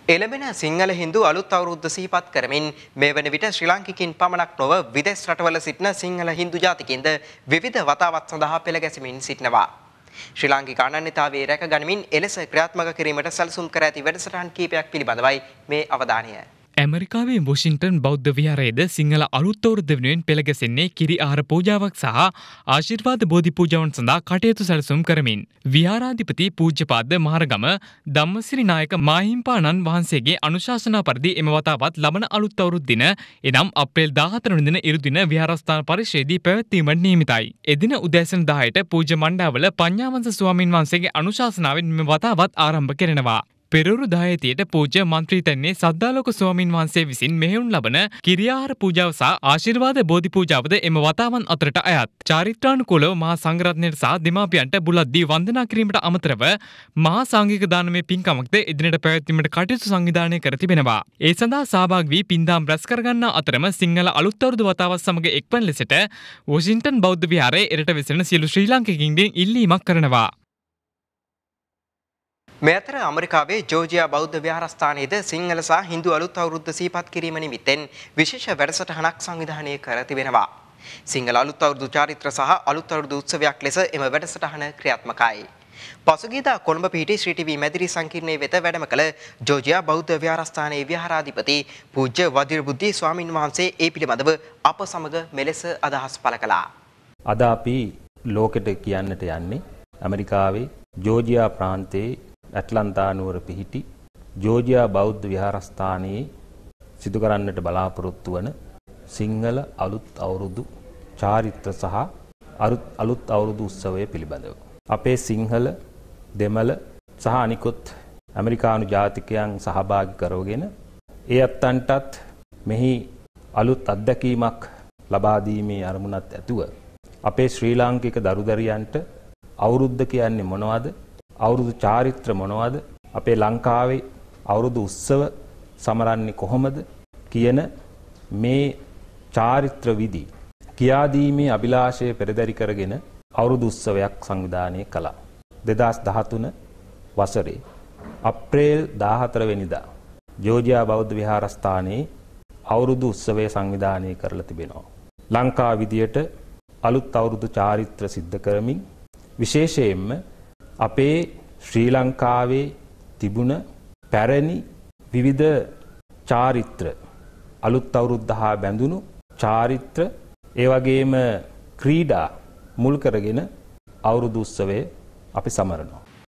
එළඹෙන සිංහල හින්දු අලුත් අවුරුද්ද සිහිපත් කරමින් මේ වන විට ශ්‍රී ලාංකිකයින් පමණක් නොව විදේශ රටවල සිටින සිංහල හින්දු ජාතිකයින්ද විවිධ වතාවත් සඳහා පෙළ ගැසෙමින් සිටිනවා. ශ්‍රී ලාංකික අනන්‍යතාවයේ රැක ගනිමින් එලෙස ක්‍රියාත්මක කිරීමට සැලසුම් කර ඇති වැඩසටහන් කීපයක් පිළිබඳවයි මේ අවධානය. ඇමරිකාවේ වොෂින්ටන් බෞද්ධ විහාරයේද සිංහල අලුත් අවුරුද්ද වෙනුවෙන් පෙළ ගැසෙන්නේ කිරි ආහාර පූජාවක් සහ ආශිර්වාද බෝධි පූජාවන් සඳහා කටයුතු සැලසුම් කරමින් විහාරාධිපති පූජ්‍යපාද මහරගම ධම්මසිරි නායක මාහිම්පාණන් වහන්සේගේ අනුශාසනා පරිදි එම වතාවත් ලබන අලුත් අවුරුදු දින එනම් අප්‍රේල් 14 වන දින ඉරුදින විහාරස්ථාන පරිශ්‍රයේදී පැවැත්වීමට නියමිතයි. එදින උදෑසන 10ට පූජ්‍ය මණ්ඩාවල පඤ්ඤාවංශ ස්වාමින් වහන්සේගේ අනුශාසනාවෙන් මෙම වතාවත් ආරම්භ කරනවා. පෙරවරු 10 පූජ්‍ය මන්ත්‍රීතන්නේ සද්දාලෝක ස්වාමින් වහන්සේ විසින් මෙහෙයුම් ලබන කිරියාහාර පූජාව සහ ආශිර්වාද බෝධි පූජාවද එම වතාවන් අතරට අයත්. චාරිත්‍රානුකූලව මහා සංඝරත්නයට සහ දෙමාපියන්ට බුලත් දී වන්දනා කිරීමට අමතරව මහා සංඝික දානමය පින්කමක්ද එදිනට පැවැත්වීමට කටයුතු සංවිධානය කර තිබෙනවා. ඒ සඳහා සහභාගී වී පින්දාම් රැස් කරගන්නා අතරම සිංහල අලුත් අවුරුදු වතාවත් සමග එක්වන ලෙසට වොෂින්ටන් බෞද්ධ විහාරයේ එරට වෙසෙන සියලු ශ්‍රී ලාංකිකයින්ගෙන් ඉල්ලීමක් කරනවා. මේ අතර ඇමරිකාවේ ජෝර්ජියා බෞද්ධ විහාරස්ථානයේද සිංහල සහ හින්දු අලුත් අවුරුද්ද සිහිපත් කිරීම නිමිත්තෙන් විශේෂ වැඩසටහනක් සංවිධානය කර තිබෙනවා. සිංහල අලුත් අවුරුදු චාරිත්‍ර සහ අලුත් අවුරුදු උත්සවයක් ලෙස එම වැඩසටහන ක්‍රියාත්මකයි. පසුගියදා කොළඹ පිහිටි ශ්‍රී ටීවී මැදිරි සංකීර්ණයේ වෙත වැඩම කළ ජෝර්ජියා බෞද්ධ විහාරස්ථානයේ විහාරාධිපති පූජ්‍ය වදිර බුද්ධි ස්වාමින් වහන්සේ ඒ පිළිබඳව අප සමග මෙලෙස අදහස් පළ කළා. අද අපි ලෝකෙට කියන්නට යන්නේ ඇමරිකාවේ ජෝර්ජියා ප්‍රාන්තයේ ඇට්ලන්තා නුවර පිහිටි ජෝර්ජියා බෞද්ධ විහාරස්ථානයේ සිදු කරන්නට බලාපොරොත්තු වන සිංහල අලුත් අවුරුදු චාරිත්‍ර සහ අලුත් අවුරුදු උත්සවය පිළිබඳව. අපේ සිංහල, දෙමළ සහ අනිකුත් ඇමරිකානු ජාතිකයන් සහභාගී කරවගෙන ඒ අත්තන්ටත් මෙහි අලුත් අත්දැකීමක් ලබා දීමේ අරමුණත් ඇතුව අපේ ශ්‍රී ලාංකික දරුදරියන්ට අවුරුද්ද කියන්නේ මොනවද? අවුරුදු චාරිත්‍ර මොනවද? අපේ ලංකාවේ අවුරුදු උත්සව සමරන්නේ කොහොමද කියන මේ චාරිත්‍ර විදි කියා දීමේ අභිලාෂය පෙරදරි කරගෙන අවුරුදු උත්සවයක් සංවිධානය කළා. 2013 වසරේ අප්‍රේල් 14 වෙනිදා ජෝර්ජියා බෞද්ධ විහාරස්ථානයේ අවුරුදු උත්සවය සංවිධානය කරලා තිබෙනවා. ලංකා විදියට අලුත් අවුරුදු චාරිත්‍ර සිද්ධ කරමින් විශේෂයෙන්ම අපේ ශ්‍රී ලංකාවේ තිබුණ පැරණි විවිධ චාරිත්‍ර අලුත් අවුරුද්ද හා බැඳුණු චාරිත්‍ර ඒ වගේම ක්‍රීඩා මුල් කරගෙන අවුරුදු උත්සවය අපි සමරනවා.